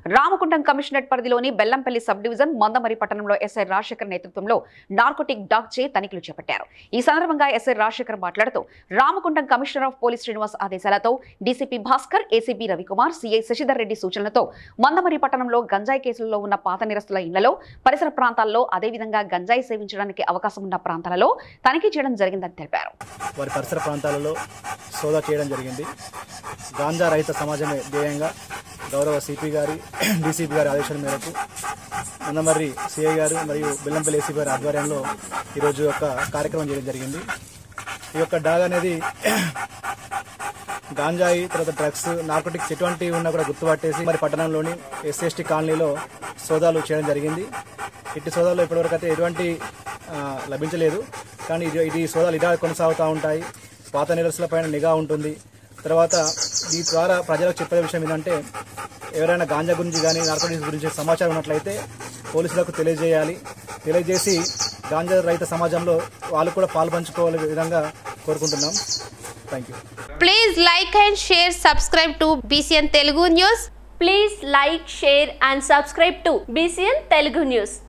Ramagundam commissionerate పరిధిలోని Bellampalli sub division Mandamarri పట్టణంలో SI Rajasekhar నేతృత్వంలో నార్కోటిక్ డాగ్ చే తనిఖీలు చేపట్టారు. ఈ సందర్భంగా ఎస్ఐ రాజశేఖర్ మాట్లాడుతూ Ramagundam commissioner of police Srinivas ఆదేశాలతో DCP Bhaskar, ACB Ravikumar, CI Sasidhar Reddy సూచనలతో మందమరి పట్టణంలో గంజాయి కేసులలో ఉన్న పాత నిరస్తుల ఇళ్లలో, పరిసర ప్రాంతాల్లో, అదేవిధంగా గంజాయి సేవించడానికి అవకాశం ఉన్న ప్రాంతాలలో తనిఖీ చేయడం జరిగిందని తెలిపారు. వారి పరిసర ప్రాంతాలలో సోదా చేయడం జరిగింది. గాంజా రహిత సమాజమే ధ్యేయంగా గౌరవ సిపి గారి, డీసీపీ గారి ఆదేశాల మేరకు మందమర్రి సిఐ గారు మరియు బెల్లంపల్లి ఏసీపీ గారి ఆధ్వర్యంలో ఈరోజు ఒక కార్యక్రమం చేయడం జరిగింది. ఈ యొక్క డాగ్ అనేది గాంజాయి, తర్వాత డ్రగ్స్, నార్కోటిక్స్ ఎటువంటివి ఉన్నా కూడా గుర్తుపట్టేసి మరి పట్టణంలోని ఎస్సీ కాలనీలో సోదాలు చేయడం జరిగింది. ఇట్టి సోదాలు ఇప్పటివరకు అయితే ఎటువంటి లభించలేదు. కానీ ఇది సోదాలు ఇలా కొనసాగుతూ ఉంటాయి. పాత నిరసనలపైన నిఘా ఉంటుంది. తర్వాత దీని ద్వారా ప్రజలకు చెప్పే విషయం ఏంటంటే, ఎవరైనా గాంజా గురించి కానీ నార్కోటిక్స్ గురించి సమాచారం ఉన్నట్లయితే పోలీసులకు తెలియజేసి గాంజా రహిత సమాజంలో వాళ్ళు కూడా పాల్పంచుకోవాలనే విధంగా కోరుకుంటున్నాం. Thank you. Please like and share, subscribe to BCN Telugu News. Please like, share and subscribe to BCN Telugu News.